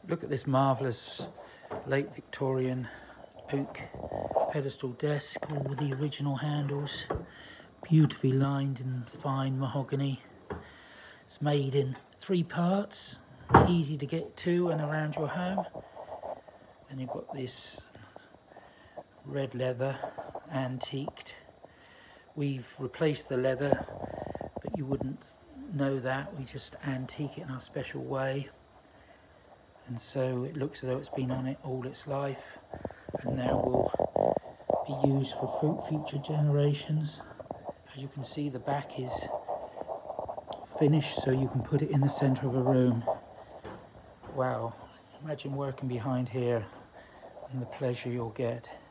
Look at this marvellous late Victorian oak pedestal desk, all with the original handles, beautifully lined in fine mahogany. It's made in 3 parts, easy to get to and around your home. Then you've got this red leather, antiqued. We've replaced the leather, but you wouldn't know that. We just antique it in our special way. And so it looks as though it's been on it all its life, and now will be used for future generations. As you can see, the back is finished, so you can put it in the centre of a room. Wow, imagine working behind here and the pleasure you'll get.